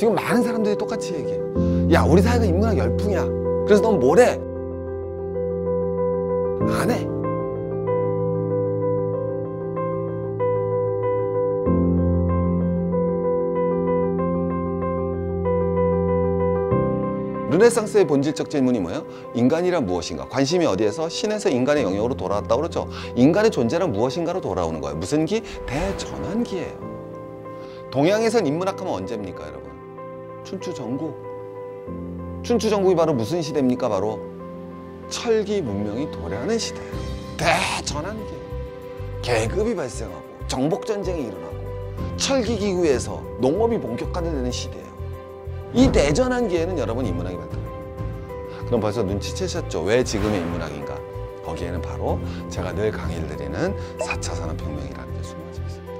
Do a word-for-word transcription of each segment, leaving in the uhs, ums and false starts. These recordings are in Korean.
지금 많은 사람들이 똑같이 얘기해요. 야, 우리 사회가 인문학 열풍이야. 그래서 넌 뭐래? 안 해. 르네상스의 본질적 질문이 뭐예요? 인간이란 무엇인가? 관심이 어디에서? 신에서 인간의 영역으로 돌아왔다고 그러죠. 인간의 존재란 무엇인가로 돌아오는 거예요. 무슨 기? 대전환기예요. 동양에선 인문학하면 언제입니까, 여러분? 춘추전국. 춘추전국이 바로 무슨 시대입니까? 바로 철기 문명이 도래하는 시대예요. 대전환기. 계급이 발생하고 정복전쟁이 일어나고 철기기후에서 농업이 본격화되는 시대예요. 이 대전환기에는 여러분 인문학이 발달해요. 그럼 벌써 눈치채셨죠? 왜 지금의 인문학인가? 거기에는 바로 제가 늘 강의를 드리는 사 차 산업혁명이라는 게 숨어져 있습니다.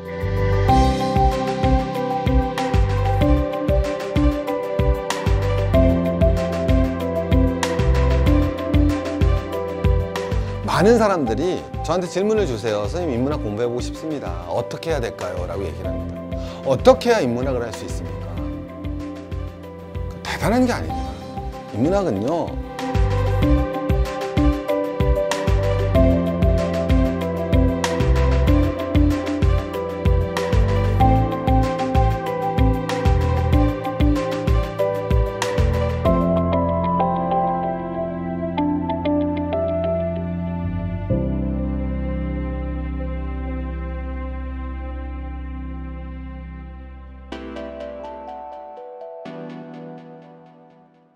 많은 사람들이 저한테 질문을 주세요. 선생님, 인문학 공부해보고 싶습니다. 어떻게 해야 될까요? 라고 얘기를 합니다. 어떻게 해야 인문학을 할 수 있습니까? 대단한 게 아닙니다. 인문학은요,